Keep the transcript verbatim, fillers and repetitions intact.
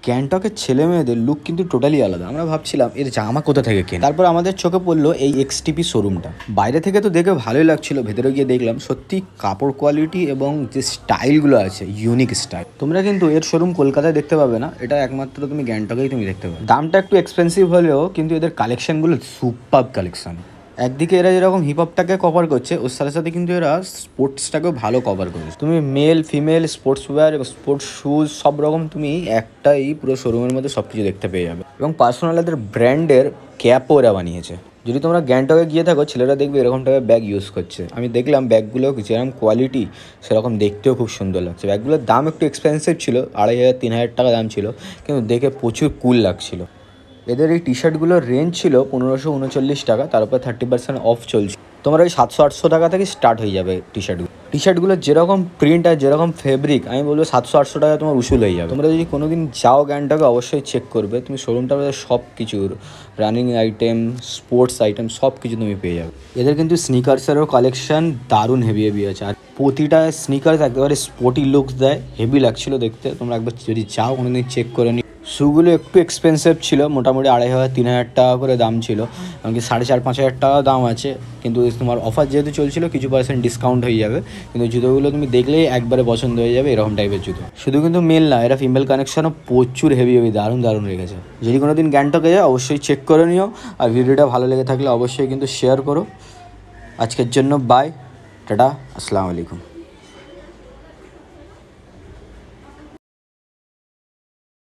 গ্যাংটকের ছেলে মেয়েদের লুক কিন্তু টোটালি আলাদা। আমরা ভাবছিলাম এর জামা কোথা থেকে কেন, তারপর আমাদের চোখে পড়লো এই এক্সটিপি শোরুমটা। বাইরে থেকে তো দেখে ভালোই লাগছিল, ভেতরে গিয়ে দেখলাম সত্যি কাপড় কোয়ালিটি এবং যে স্টাইলগুলো আছে ইউনিক স্টাইল। তোমরা কিন্তু এর শোরুম কলকাতায় দেখতে পাবে না, এটা একমাত্র তুমি গ্যাংটকেই তুমি দেখতে পাবে। দামটা একটু এক্সপেন্সিভ হলেও কিন্তু এদের কালেকশনগুলো সুপার কালেকশন। একদিকে এরা যেরকম হিপহপটাকে কভার করছে, ওর সাথে সাথে কিন্তু এরা স্পোর্টসটাকেও ভালো কভার করছে। তুমি মেল ফিমেল স্পোর্টস ওয়্যার এবং স্পোর্টস শুজ সব রকম তুমি একটাই পুরো শোরুমের মধ্যে সব কিছু দেখতে পেয়ে যাবে। এবং পার্সোনাল এদের ব্র্যান্ডের ক্যাপও এরা বানিয়েছে। যদি তোমরা গ্যাংটকে গিয়ে থাকো, ছেলেরা দেখবে এরকম টাইপের ব্যাগ ইউজ করছে। আমি দেখলাম ব্যাগগুলো যেরকম কোয়ালিটি সেরকম দেখতেও খুব সুন্দর লাগছে। ব্যাগগুলোর দাম একটু এক্সপেন্সিভ ছিল, আড়াই হাজার তিন হাজার টাকা দাম ছিল, কিন্তু দেখে প্রচুর কুল লাগছিল। এদের এই টি শার্টগুলোর রেঞ্জ ছিল পনেরোশো উনচল্লিশ টাকা, তার উপর থার্টি পার্সেন্ট অফ চলছে। তোমার ওই সাতশো আটশো টাকা থেকে স্টার্ট হয়ে যাবে টি শার্টগুলো। টি শার্টগুলোর যেরকম প্রিন্ট আর যেরকম ফেব্রিক, আমি বলবো সাতশো আটশো টাকা তোমার উসুল হয়ে যাবে। তোমরা যদি কোনো দিন যাও গ্যাংটকে অবশ্যই চেক করবে, তুমি শোরুমটার মধ্যে সব কিছুর রানিং আইটেম স্পোর্টস আইটেম সব কিছু তুমি পেয়ে যাবে। এদের কিন্তু স্নিকার্সেরও কালেকশন দারুণ হেভি হেভি আছে, আর প্রতিটা স্নিকার্স একেবারে স্পোর্টি লুকস দেয়, হেভি লাগছিল দেখতে। তোমরা একবার যদি যাও কোনো দিন চেক করে নিও। শুগুলো একটু এক্সপেন্সিভ ছিল, মোটামুটি আড়াই হাজার তিন হাজার টাকা করে দাম ছিল, এমনকি সাড়ে চার পাঁচ হাজার টাকা দাম আছে। কিন্তু তোমার অফার যেহেতু চলছিল কিছু পার্সেন্ট ডিসকাউন্ট হয়ে যাবে। কিন্তু জুতোগুলো তুমি দেখলেই একবারে পছন্দ হয়ে যাবে, এরকম টাইপের জুতো। শুধু কিন্তু মেল না, এরা ফিমেল কানেকশনও প্রচুর হেভি হেভি দারুণ দারুণ রেখেছে। যদি কোনো দিন গ্যাংটকে যায় অবশ্যই চেক করে নিও, আর ভিডিওটা ভালো লেগে থাকলে অবশ্যই কিন্তু শেয়ার করো। আজকের জন্য বাই, টাটা, আসসালামু আলাইকুম।